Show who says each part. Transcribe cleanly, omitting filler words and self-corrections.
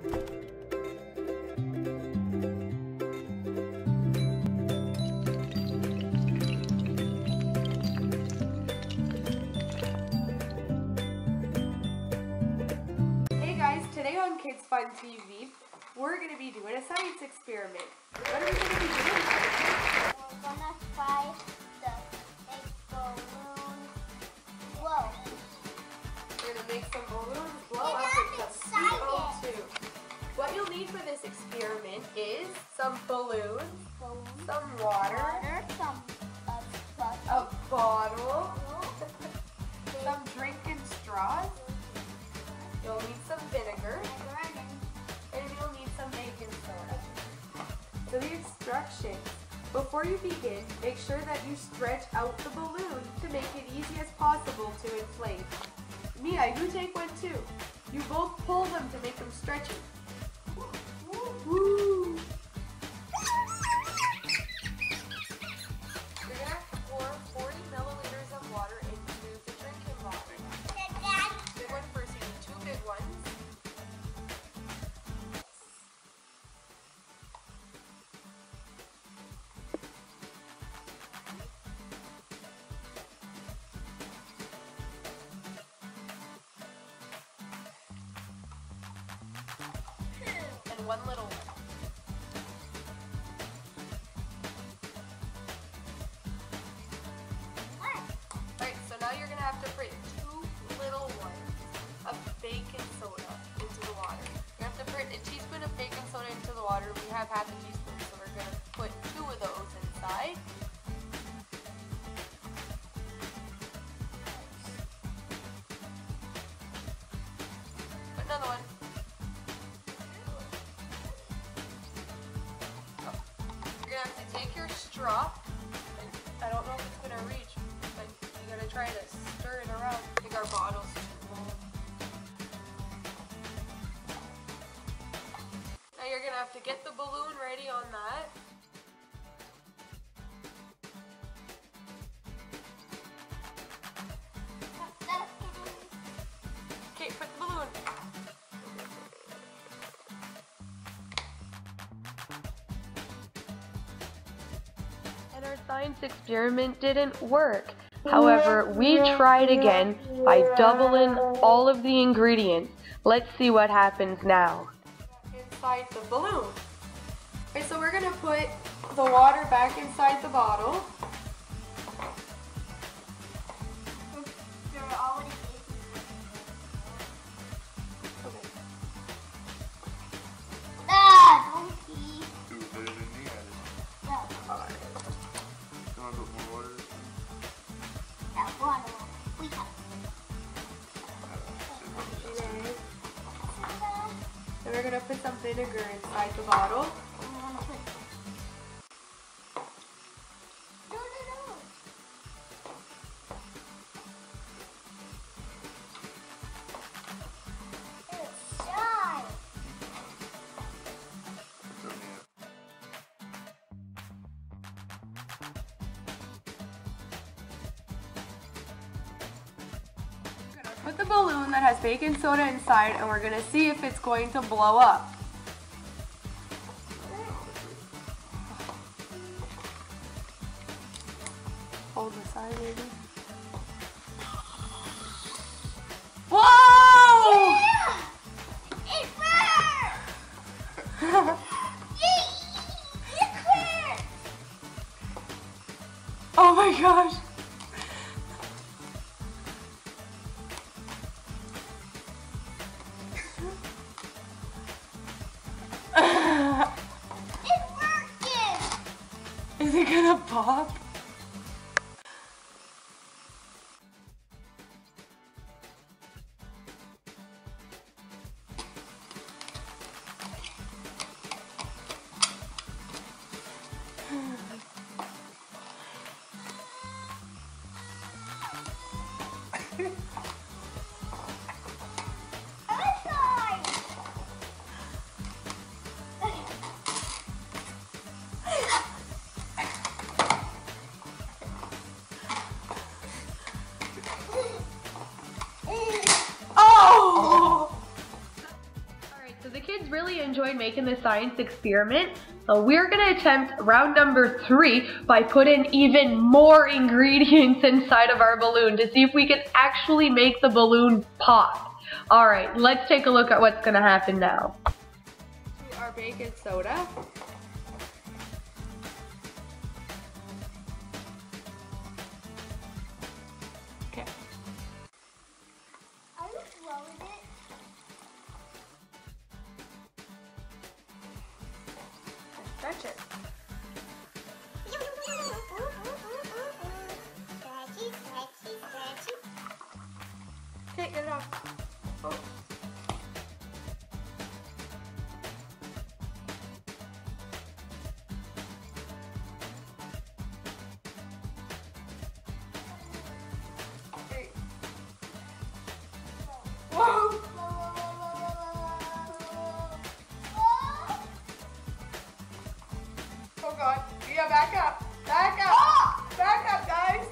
Speaker 1: Today on Kidsfuntv, we're going to be doing a science experiment. What are we going to be doing?
Speaker 2: We're going to try the big balloon blow.
Speaker 1: We're going to make some balloons blow up with some CO2. What you'll need for this experiment is some balloons, some water, a bottle, some drinking straws. You'll need some vinegar, and you'll need some baking soda. So the instructions. Before you begin, make sure that you stretch out the balloon to make it easy as possible to inflate. Mia, you take one too. You both pull them to make them stretchy. Woo! You're going to have to pour 40 milliliters of water into the drinking bottle. Big one first, you need 2 big ones. And 1 little one. Alright, so now you're going to have to put 2 little ones of baking soda into the water. You have to put a teaspoon of baking soda into the water. We have half a teaspoon, so we're going to put 2 of those inside. Put another one. You're going to have to take your straw, and I don't know if it's going to reach, but you got to try to stir it around. I think our bottle's too long. Now you're going to have to get the balloon ready on that. Okay, put the balloon. And our science experiment didn't work. However, we tried again by doubling all of the ingredients. Let's see what happens now. Inside the balloon. Okay, so we're going to put the water back inside the bottle. And we're going to put some vinegar inside the bottle. Put the balloon that has baking soda inside, and we're going to see if it's going to blow up. Hold the side, maybe. Whoa!
Speaker 2: Yeah! It burnt! It burnt!
Speaker 1: Oh my gosh!
Speaker 2: It's working!
Speaker 1: Is it gonna pop? So the kids really enjoyed making this science experiment. We're gonna attempt round number 3 by putting even more ingredients inside of our balloon to see if we can actually make the balloon pop. All right, let's take a look at what's gonna happen now. Our baking soda. Okay.
Speaker 2: I just loaded it.
Speaker 1: Stretch it.
Speaker 2: Scratchy, scratchy, scratchy.
Speaker 1: Okay, get it off. Oh. Okay. Whoa! Oh God, yeah, back up, back up, guys.